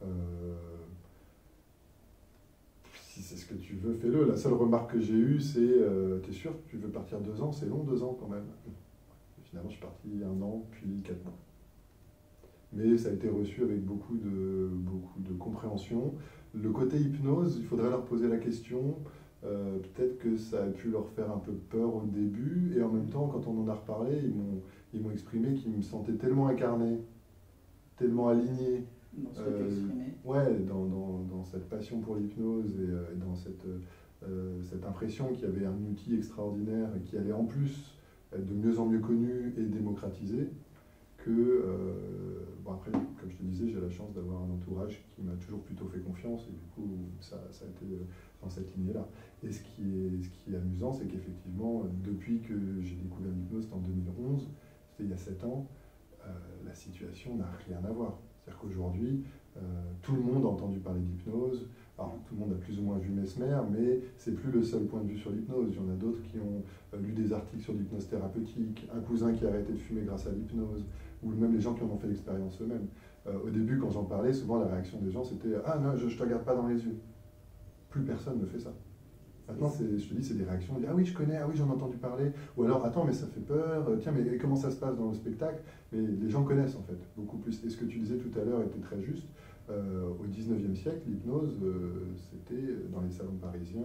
Si c'est ce que tu veux, fais-le. La seule remarque que j'ai eue, c'est t'es sûr que tu veux partir 2 ans? C'est long, 2 ans quand même. Et finalement, je suis parti 1 an, puis 4 mois. Mais ça a été reçu avec beaucoup de compréhension. Le côté hypnose, il faudrait leur poser la question. Peut-être que ça a pu leur faire un peu peur au début, et en même temps, quand on en a reparlé, ils m'ont exprimé qu'ils me sentaient tellement incarné, tellement aligné. Dans ce que tu exprimais. Ouais, dans cette passion pour l'hypnose et dans cette impression qu'il y avait un outil extraordinaire et qui allait en plus être de mieux en mieux connu et démocratisé, que, après, comme je te disais, j'ai la chance d'avoir un entourage qui m'a toujours plutôt fait confiance, et du coup, ça a été dans cette lignée-là. Et ce qui est amusant, c'est qu'effectivement, depuis que j'ai découvert l'hypnose, c'était en 2011, c'était il y a 7 ans, la situation n'a rien à voir. C'est-à-dire qu'aujourd'hui, tout le monde a entendu parler d'hypnose. Alors, tout le monde a plus ou moins vu Mesmer, mais c'est plus le seul point de vue sur l'hypnose. Il y en a d'autres qui ont lu des articles sur l'hypnose thérapeutique, un cousin qui a arrêté de fumer grâce à l'hypnose, ou même les gens qui en ont fait l'expérience eux-mêmes. Au début, quand j'en parlais, souvent la réaction des gens, c'était « Ah non, je ne te regarde pas dans les yeux ». Plus personne ne fait ça. Maintenant, je te dis, c'est des réactions, « Ah oui, je connais, ah oui, j'en ai entendu parler ». Ou alors, « Attends, mais ça fait peur, tiens, mais comment ça se passe dans le spectacle ?» Mais les gens connaissent en fait, beaucoup plus. Et ce que tu disais tout à l'heure était très juste. Au 19e siècle, l'hypnose, c'était dans les salons parisiens.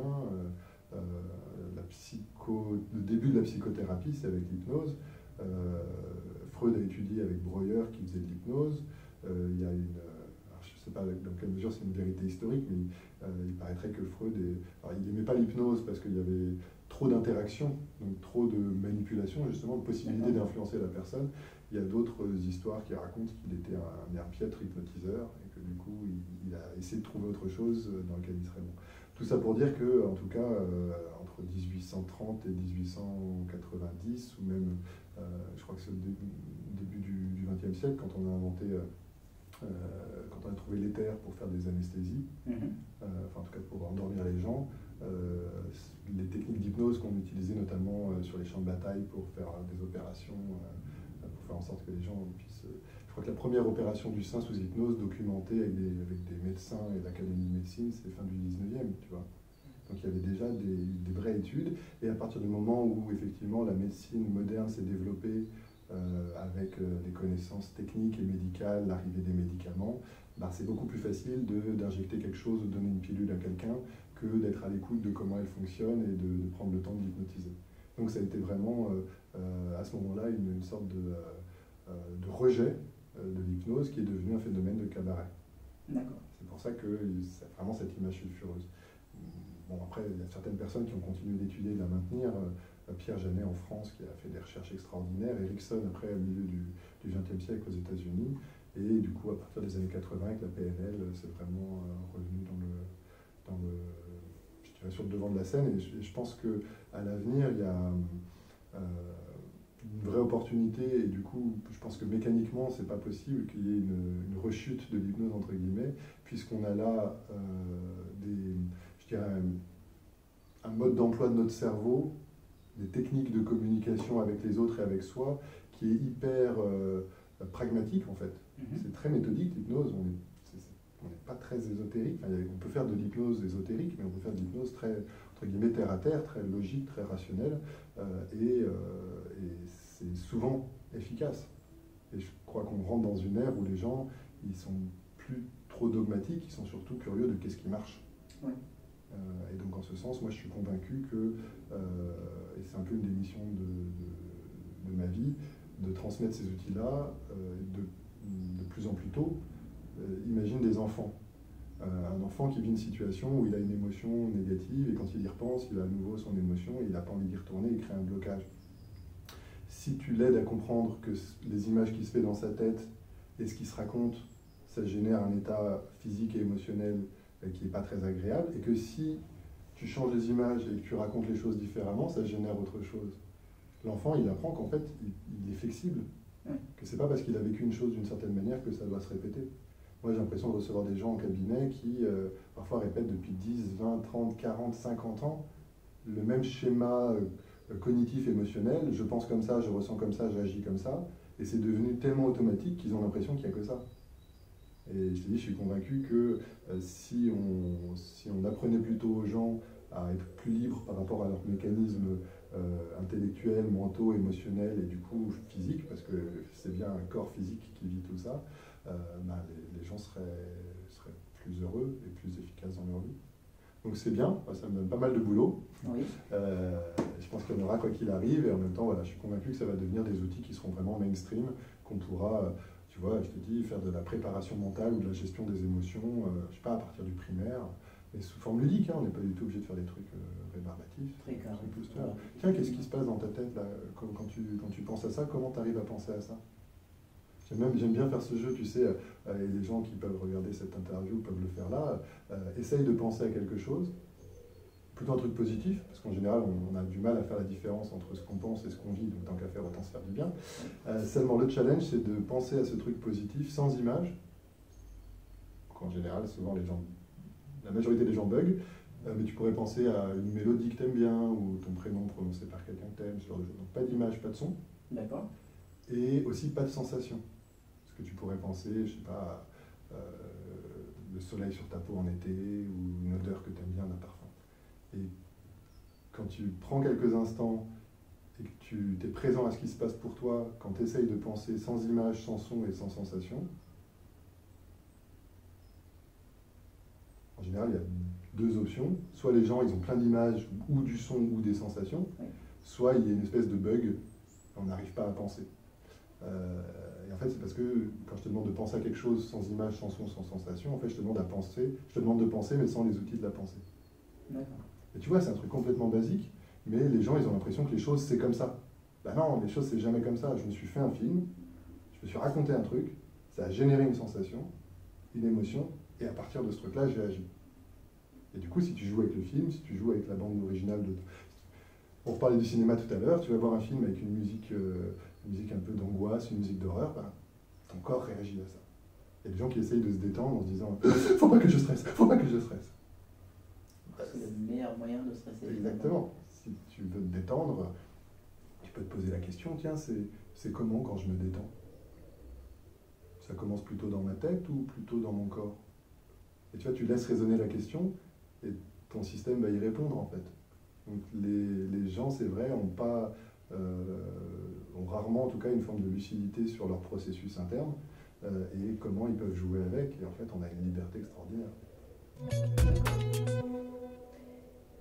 Le début de la psychothérapie, c'est avec l'hypnose. Freud a étudié avec Breuer qui faisait de l'hypnose. Il y a alors je ne sais pas dans quelle mesure c'est une vérité historique, mais il paraîtrait que Freud, il n'aimait pas l'hypnose parce qu'il y avait trop d'interactions, donc trop de manipulation, justement, de possibilité d'influencer la personne. Il y a d'autres histoires qui racontent qu'il était un air-piètre hypnotiseur et que du coup, il a essayé de trouver autre chose dans lequel il serait bon. Tout ça pour dire que, en tout cas, entre 1830 et 1890, ou même, je crois que c'est au début du XXe siècle, quand on a inventé, quand on a trouvé l'éther pour faire des anesthésies, enfin en tout cas pour endormir les gens, les techniques d'hypnose qu'on utilisait notamment sur les champs de bataille pour faire des opérations, pour faire en sorte que les gens puissent... Je crois que la première opération du sein sous hypnose documentée avec des médecins et l'Académie de médecine, c'était fin du 19e, tu vois. Donc il y avait déjà des vraies études, et à partir du moment où effectivement la médecine moderne s'est développée avec des connaissances techniques et médicales, l'arrivée des médicaments, c'est beaucoup plus facile d'injecter quelque chose, de donner une pilule à quelqu'un, que d'être à l'écoute de comment elle fonctionne et de prendre le temps de l'hypnotiser. Donc ça a été vraiment, à ce moment-là, une sorte de rejet de l'hypnose qui est devenu un phénomène de cabaret. D'accord. C'est pour ça que c'est vraiment cette image sulfureuse. Bon, après, il y a certaines personnes qui ont continué d'étudier et de la maintenir. Pierre Janet en France, qui a fait des recherches extraordinaires. Erickson, après, au milieu du XXe siècle aux États-Unis. Et du coup, à partir des années 80, avec la PNL, c'est vraiment revenu je dirais, sur le devant de la scène. Et je pense qu'à l'avenir, il y a une vraie opportunité. Et du coup, je pense que mécaniquement, c'est pas possible qu'il y ait une rechute de l'hypnose, entre guillemets, puisqu'on a là je dirais, un mode d'emploi de notre cerveau, des techniques de communication avec les autres et avec soi, qui est hyper pragmatique en fait. C'est très méthodique l'hypnose, on n'est pas très ésotérique, enfin, on peut faire de l'hypnose ésotérique, mais on peut faire de l'hypnose très, entre guillemets, terre à terre, très logique, très rationnelle, et c'est souvent efficace. Et je crois qu'on rentre dans une ère où les gens, ils sont plus trop dogmatiques, ils sont surtout curieux de qu'est-ce qui marche. Ouais. Et donc en ce sens, moi je suis convaincu que, et c'est un peu une des missions de ma vie, de transmettre ces outils-là de plus en plus tôt. Imagine des enfants. Un enfant qui vit une situation où il a une émotion négative et quand il y repense, il a à nouveau son émotion et il n'a pas envie d'y retourner, il crée un blocage. Si tu l'aides à comprendre que les images qui se fait dans sa tête et ce qui se raconte, ça génère un état physique et émotionnel qui n'est pas très agréable, et que si tu changes les images et que tu racontes les choses différemment, ça génère autre chose. L'enfant, il apprend qu'en fait, il est flexible, que c'est pas parce qu'il a vécu une chose d'une certaine manière que ça doit se répéter. Moi, j'ai l'impression de recevoir des gens en cabinet qui, parfois, répètent depuis 10, 20, 30, 40, 50 ans le même schéma cognitif, émotionnel. Je pense comme ça, je ressens comme ça, j'agis comme ça. Et c'est devenu tellement automatique qu'ils ont l'impression qu'il n'y a que ça. Et je te dis, je suis convaincu que si on apprenait plutôt aux gens à être plus libres par rapport à leurs mécanismes intellectuels, mentaux, émotionnels et du coup physiques, parce que c'est bien un corps physique qui vit tout ça, les gens seraient plus heureux et plus efficaces dans leur vie. Donc c'est bien, ça me donne pas mal de boulot. Oui. Je pense qu'il y en aura quoi qu'il arrive, et en même temps, voilà, je suis convaincu que ça va devenir des outils qui seront vraiment mainstream, qu'on pourra, tu vois, je te dis, faire de la préparation mentale ou de la gestion des émotions, je sais pas, à partir du primaire, mais sous forme ludique, hein, on n'est pas du tout obligé de faire des trucs rébarbatifs. Très carré. Tiens, qu'est-ce qui se passe dans ta tête là, quand tu penses à ça, comment tu arrives à penser à ça? J'aime bien faire ce jeu, tu sais, et les gens qui peuvent regarder cette interview peuvent le faire là. Essaye de penser à quelque chose, plutôt un truc positif, parce qu'en général, on a du mal à faire la différence entre ce qu'on pense et ce qu'on vit, donc tant qu'à faire, autant se faire du bien. Seulement, le challenge, c'est de penser à ce truc positif sans image. Donc, en général, souvent, la majorité des gens bug, mais tu pourrais penser à une mélodie que tu aimes bien, ou ton prénom prononcé par quelqu'un que tu aimes, ce genre de choses. Donc, pas d'image, pas de son. D'accord. Et aussi pas de sensation. Parce que tu pourrais penser, je sais pas, le soleil sur ta peau en été, ou une odeur que tu aimes bien d'un parfum. Et quand tu prends quelques instants et que tu es présent à ce qui se passe pour toi, quand tu essayes de penser sans image, sans son et sans sensation, en général, il y a deux options. Soit les gens, ils ont plein d'images, ou du son, ou des sensations, soit il y a une espèce de bug, on n'arrive pas à penser. Et en fait, c'est parce que quand je te demande de penser à quelque chose sans image, sans son, sans sensation, en fait, je te demande de penser, mais sans les outils de la pensée. D'accord. Et tu vois, c'est un truc complètement basique, mais les gens, ils ont l'impression que les choses, c'est comme ça. Ben non, les choses, c'est jamais comme ça. Je me suis fait un film, je me suis raconté un truc, ça a généré une sensation, une émotion, et à partir de ce truc-là, j'ai agi. Et du coup, si tu joues avec le film, si tu joues avec la bande originale de... On reparlait du cinéma tout à l'heure, tu vas voir un film avec une musique un peu d'angoisse, une musique d'horreur, ben, ton corps réagit à ça. Il y a des gens qui essayent de se détendre en se disant « Faut pas que je stresse, faut pas que je stresse ». C'est le meilleur moyen de stresser. Exactement. Si tu veux te détendre, tu peux te poser la question, tiens, c'est comment quand je me détends? Ça commence plutôt dans ma tête ou plutôt dans mon corps? Et tu vois, tu laisses résonner la question et ton système va y répondre en fait. Donc les gens, c'est vrai, ont rarement en tout cas une forme de lucidité sur leur processus interne et comment ils peuvent jouer avec. Et en fait, on a une liberté extraordinaire.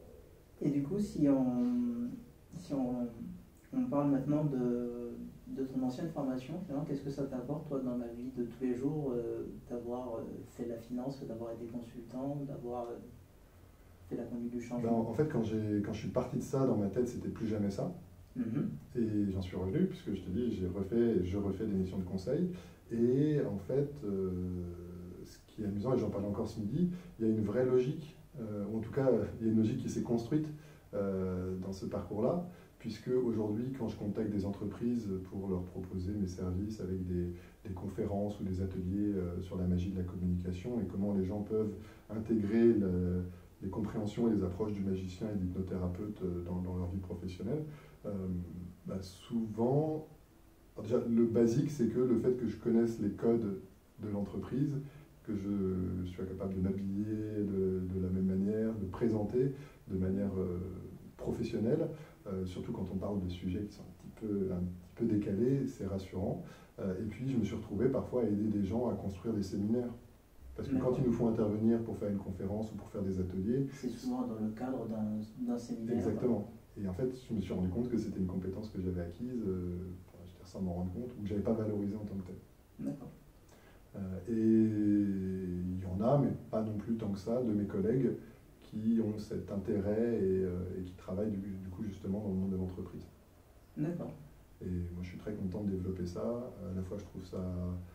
Et du coup, si on parle maintenant de ton ancienne formation, finalement, qu'est-ce que ça t'apporte, toi, dans la vie de tous les jours, d'avoir fait de la finance, d'avoir été consultant, d'avoir fait la conduite du Ben, changement? en fait, quand je suis parti de ça, dans ma tête, c'était plus jamais ça. Mhm. Et j'en suis revenu, puisque je te dis, je refais des missions de conseil. Et en fait, ce qui est amusant, et j'en parle encore ce midi, il y a une vraie logique, ou en tout cas, il y a une logique qui s'est construite dans ce parcours-là, puisque aujourd'hui, quand je contacte des entreprises pour leur proposer mes services avec des conférences ou des ateliers sur la magie de la communication et comment les gens peuvent intégrer les compréhensions et les approches du magicien et de l'hypnothérapeute dans leur vie professionnelle, bah souvent, déjà, le basique, c'est que le fait que je connaisse les codes de l'entreprise, que je sois capable de m'habiller de la même manière, de présenter de manière professionnelle, surtout quand on parle de sujets qui sont un petit peu décalés, c'est rassurant. Et puis, je me suis retrouvé parfois à aider des gens à construire des séminaires. Parce que quand ils nous font intervenir pour faire une conférence ou pour faire des ateliers... C'est souvent dans le cadre d'un séminaire. Exactement. Et en fait, je me suis rendu compte que c'était une compétence que j'avais acquise, j'étais sans m'en rendre compte, ou que je n'avais pas valorisée en tant que telle. D'accord. Et il y en a, mais pas non plus tant que ça, de mes collègues qui ont cet intérêt et qui travaillent du coup justement dans le monde de l'entreprise. D'accord. Et moi je suis très content de développer ça. À la fois je trouve ça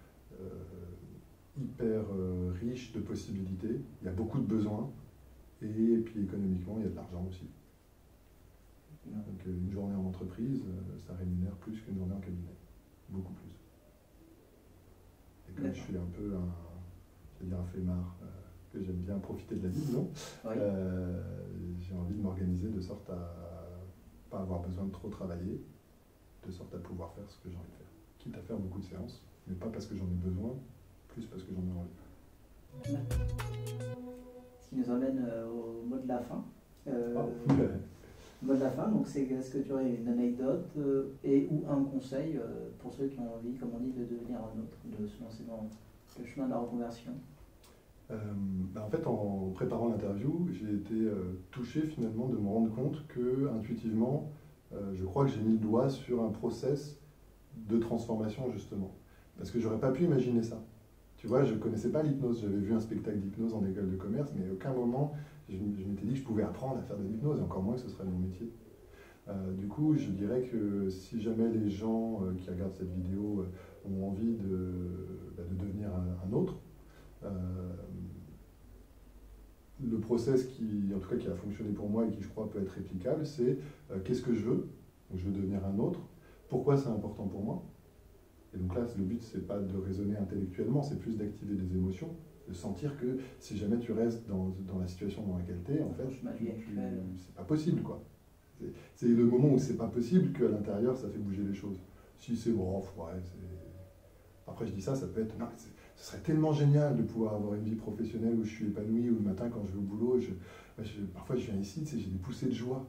hyper riche de possibilités. Il y a beaucoup de besoins. Et puis économiquement, il y a de l'argent aussi. Donc une journée en entreprise, ça rémunère plus qu'une journée en cabinet. Beaucoup plus. Et comme je suis un peu un flemmard, que j'aime bien profiter de la vie, non, oui. j'ai envie de m'organiser de sorte à pas avoir besoin de trop travailler, de sorte à pouvoir faire ce que j'ai envie de faire. Quitte à faire beaucoup de séances, mais pas parce que j'en ai besoin, plus parce que j'en ai envie. Ce qui nous amène au mot de la fin. Mot de la fin, donc c'est est-ce que tu aurais une anecdote et ou un conseil pour ceux qui ont envie, comme on dit, de devenir un autre, de se lancer dans le chemin de la reconversion? En fait, en préparant l'interview, j'ai été touché finalement de me rendre compte que intuitivement, je crois que j'ai mis le doigt sur un process de transformation justement. Parce que j'aurais pas pu imaginer ça. Tu vois, je ne connaissais pas l'hypnose. J'avais vu un spectacle d'hypnose en école de commerce, mais à aucun moment je m'étais dit que je pouvais apprendre à faire de l'hypnose, et encore moins que ce serait mon métier. Du coup, je dirais que si jamais les gens qui regardent cette vidéo ont envie de devenir un autre, le process en tout cas, qui a fonctionné pour moi et qui, je crois, peut être réplicable, c'est qu'est-ce que je veux? Donc, je veux devenir un autre. Pourquoi c'est important pour moi? Et donc là, le but, c'est pas de raisonner intellectuellement, c'est plus d'activer des émotions, de sentir que si jamais tu restes dans la situation dans laquelle tu es, en fait, c'est pas possible, quoi. C'est le moment où c'est pas possible qu'à l'intérieur, ça fait bouger les choses. Si c'est bon, ouais, après je dis ça peut être... Non, ce serait tellement génial de pouvoir avoir une vie professionnelle où je suis épanoui, où le matin, quand je vais au boulot, parfois je viens ici, j'ai des poussées de joie.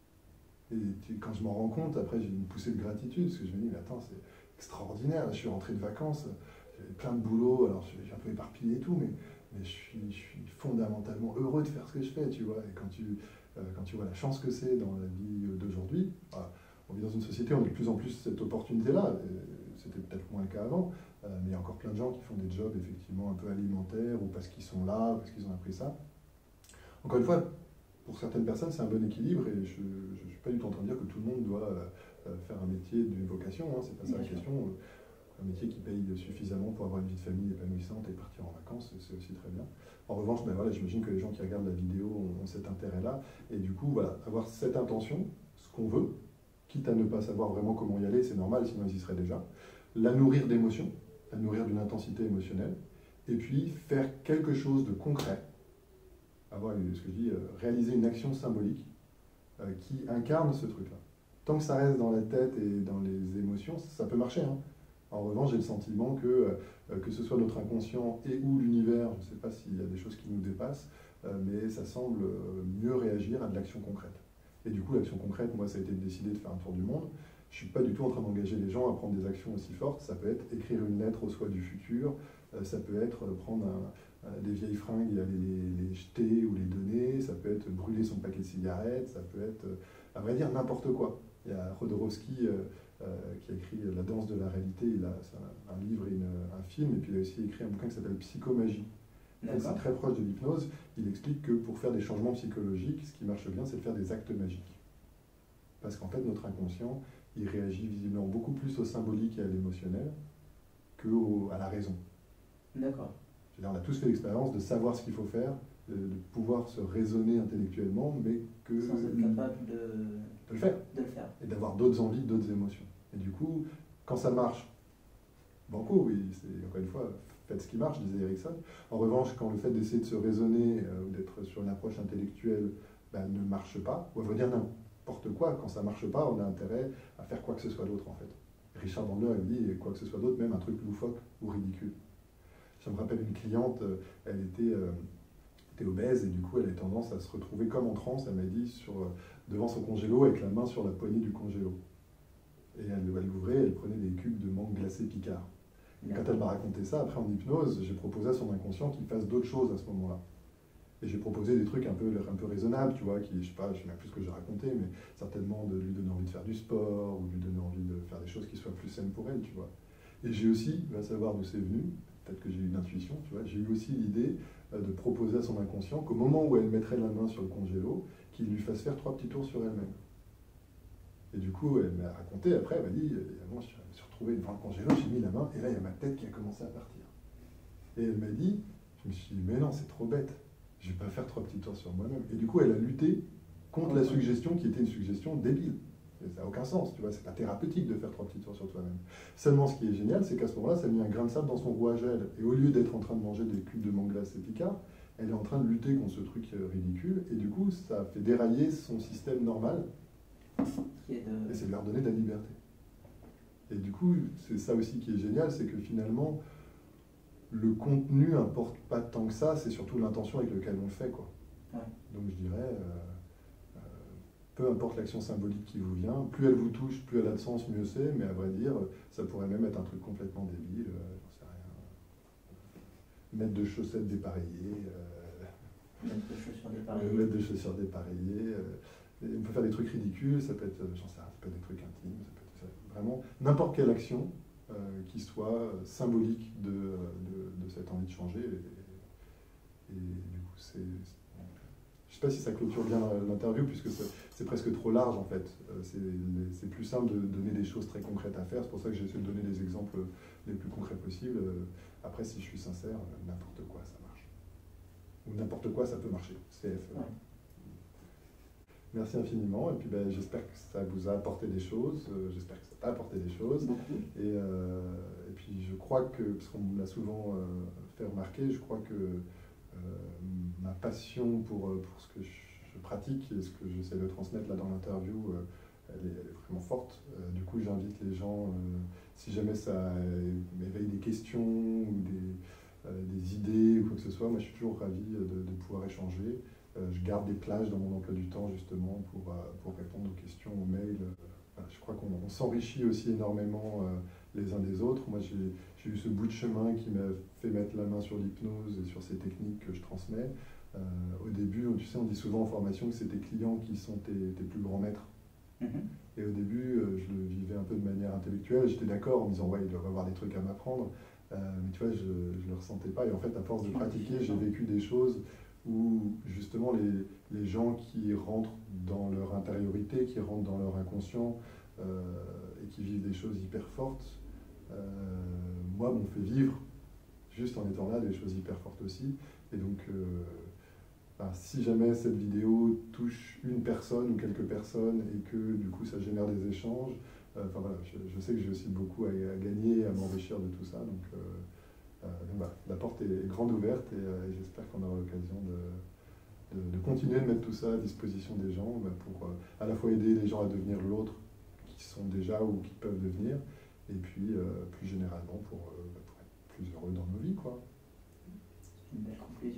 Et quand je m'en rends compte, après j'ai une poussée de gratitude, parce que je me dis, mais attends, c'est extraordinaire, là, je suis rentré de vacances, j'avais plein de boulot, alors je suis un peu éparpillé et tout, mais je suis fondamentalement heureux de faire ce que je fais, tu vois. Et quand tu vois la chance que c'est dans la vie d'aujourd'hui, on vit dans une société où on a de plus en plus cette opportunité-là, c'était peut-être moins le cas avant, mais il y a encore plein de gens qui font des jobs effectivement un peu alimentaires, ou parce qu'ils sont là, ou parce qu'ils ont appris ça. Encore une fois, pour certaines personnes, c'est un bon équilibre, et je ne suis pas du tout en train de dire que tout le monde doit faire un métier d'une vocation, hein, c'est pas ça la question. Un métier qui paye suffisamment pour avoir une vie de famille épanouissante et partir en vacances, c'est aussi très bien. En revanche, voilà, j'imagine que les gens qui regardent la vidéo ont cet intérêt-là, et du coup, voilà, avoir cette intention, ce qu'on veut, quitte à ne pas savoir vraiment comment y aller, c'est normal, sinon ils y seraient déjà, la nourrir d'émotions, la nourrir d'une intensité émotionnelle, et puis faire quelque chose de concret, avoir, ce que je dis, réaliser une action symbolique qui incarne ce truc-là. Tant que ça reste dans la tête et dans les émotions, ça peut marcher, hein. En revanche, j'ai le sentiment que ce soit notre inconscient et ou l'univers, je ne sais pas s'il y a des choses qui nous dépassent, mais ça semble mieux réagir à de l'action concrète. Et du coup, l'action concrète, moi, ça a été de décider de faire un tour du monde. Je ne suis pas du tout en train d'engager les gens à prendre des actions aussi fortes. Ça peut être écrire une lettre au soi du futur, ça peut être prendre des vieilles fringues et aller les jeter ou les donner, ça peut être brûler son paquet de cigarettes, ça peut être, à vrai dire, n'importe quoi. Il y a Rodorowski qui a écrit La danse de la réalité. C'est un livre et un film, et puis il a aussi écrit un bouquin qui s'appelle Psychomagie. C'est très proche de l'hypnose. Il explique que pour faire des changements psychologiques, ce qui marche bien, c'est de faire des actes magiques. Parce qu'en fait, notre inconscient, il réagit visiblement beaucoup plus au symbolique et à l'émotionnel qu'à la raison. D'accord. C'est-à-dire, on a tous fait l'expérience de savoir ce qu'il faut faire, de pouvoir se raisonner intellectuellement, mais que sans être capable de le faire. Et d'avoir d'autres envies, d'autres émotions. Et du coup, quand ça marche, banco, oui, c'est encore une fois, faites ce qui marche, disait Erickson. En revanche, quand le fait d'essayer de se raisonner ou d'être sur une approche intellectuelle ne marche pas, ou à vrai dire n'importe quoi, quand ça ne marche pas, on a intérêt à faire quoi que ce soit d'autre en fait. Richard Bandler, il dit quoi que ce soit d'autre, même un truc loufoque ou ridicule. Ça me rappelle une cliente, elle était obèse et du coup elle a tendance à se retrouver comme en transe, elle m'a dit, devant son congélo avec la main sur la poignée du congélo. Et elle l'ouvrait, elle prenait des cubes de mangue glacée Picard. Et quand elle m'a raconté ça, après en hypnose, j'ai proposé à son inconscient qu'il fasse d'autres choses à ce moment-là. Et j'ai proposé des trucs un peu raisonnables, tu vois, je sais même plus ce que j'ai raconté, mais certainement de lui donner envie de faire du sport, ou de lui donner envie de faire des choses qui soient plus saines pour elle, tu vois. Et j'ai aussi, va savoir d'où c'est venu, peut-être que j'ai eu une intuition, tu vois, j'ai eu aussi l'idée de proposer à son inconscient qu'au moment où elle mettrait la main sur le congélo, qu'il lui fasse faire 3 petits tours sur elle-même. Et du coup, elle m'a raconté, après, elle m'a dit, moi, je me suis retrouvé devant le congélo, j'ai mis la main, et là, il y a ma tête qui a commencé à partir. Et elle m'a dit, je me suis dit, mais non, c'est trop bête, je ne vais pas faire 3 petits tours sur moi-même. Et du coup, elle a lutté contre la suggestion qui était une suggestion débile. Et ça n'a aucun sens, tu vois, c'est pas thérapeutique de faire 3 petits tours sur toi-même. Seulement, ce qui est génial, c'est qu'à ce moment-là, ça a mis un grain de sable dans son rouage à elle. Et au lieu d'être en train de manger des cubes de mangue glacée Picard, elle est en train de lutter contre ce truc ridicule, et du coup, ça a fait dérailler son système normal, et c'est de leur donner de la liberté. Et du coup, c'est ça aussi qui est génial, c'est que finalement, le contenu n'importe pas tant que ça, c'est surtout l'intention avec laquelle on le fait, quoi. Ouais. Donc je dirais, peu importe l'action symbolique qui vous vient, plus elle vous touche, plus elle a de sens, mieux c'est, mais à vrai dire, ça pourrait même être un truc complètement débile, j'en sais rien. Mettre de chaussettes dépareillées, mettre de chaussures dépareillées. On peut faire des trucs ridicules, ça peut être, j'en sais rien, ça peut être des trucs intimes, ça peut être vraiment n'importe quelle action qui soit symbolique de cette envie de changer. Et du coup, je ne sais pas si ça clôture bien l'interview, puisque c'est presque trop large en fait. C'est plus simple de donner des choses très concrètes à faire, c'est pour ça que j'ai essayé de donner des exemples les plus concrets possibles. Après, si je suis sincère, n'importe quoi ça marche. Ou n'importe quoi ça peut marcher. CF. Merci infiniment, et puis j'espère que ça vous a apporté des choses, j'espère que ça t'a apporté des choses. Et puis je crois que, parce qu'on me l'a souvent fait remarquer, je crois que ma passion pour ce que je pratique et ce que j'essaie de transmettre là dans l'interview, elle est vraiment forte. Du coup, j'invite les gens, si jamais ça m'éveille des questions ou des idées ou quoi que ce soit, moi je suis toujours ravi de pouvoir échanger. Je garde des plages dans mon emploi du temps justement pour répondre aux questions, aux mails. Je crois qu'on s'enrichit aussi énormément les uns des autres. Moi, j'ai eu ce bout de chemin qui m'a fait mettre la main sur l'hypnose et sur ces techniques que je transmets. Au début, tu sais, on dit souvent en formation que c'est tes clients qui sont tes plus grands maîtres. Et au début, je le vivais un peu de manière intellectuelle. J'étais d'accord en me disant, ouais, il doit avoir des trucs à m'apprendre. Mais tu vois, je ne le ressentais pas. Et en fait, à force de pratiquer, j'ai vécu des choses où justement les gens qui rentrent dans leur intériorité, qui rentrent dans leur inconscient et qui vivent des choses hyper fortes, moi m'ont fait vivre, juste en étant là, des choses hyper fortes aussi. Et donc, si jamais cette vidéo touche une personne ou quelques personnes et que du coup ça génère des échanges, voilà, je sais que j'ai aussi beaucoup à gagner et à m'enrichir de tout ça. Donc voilà, la porte est grande ouverte et j'espère qu'on aura l'occasion de continuer de mettre tout ça à disposition des gens pour à la fois aider les gens à devenir l'autre qui sont déjà ou qui peuvent devenir, et puis plus généralement pour être plus heureux dans nos vies, quoi. C'est une belle conclusion.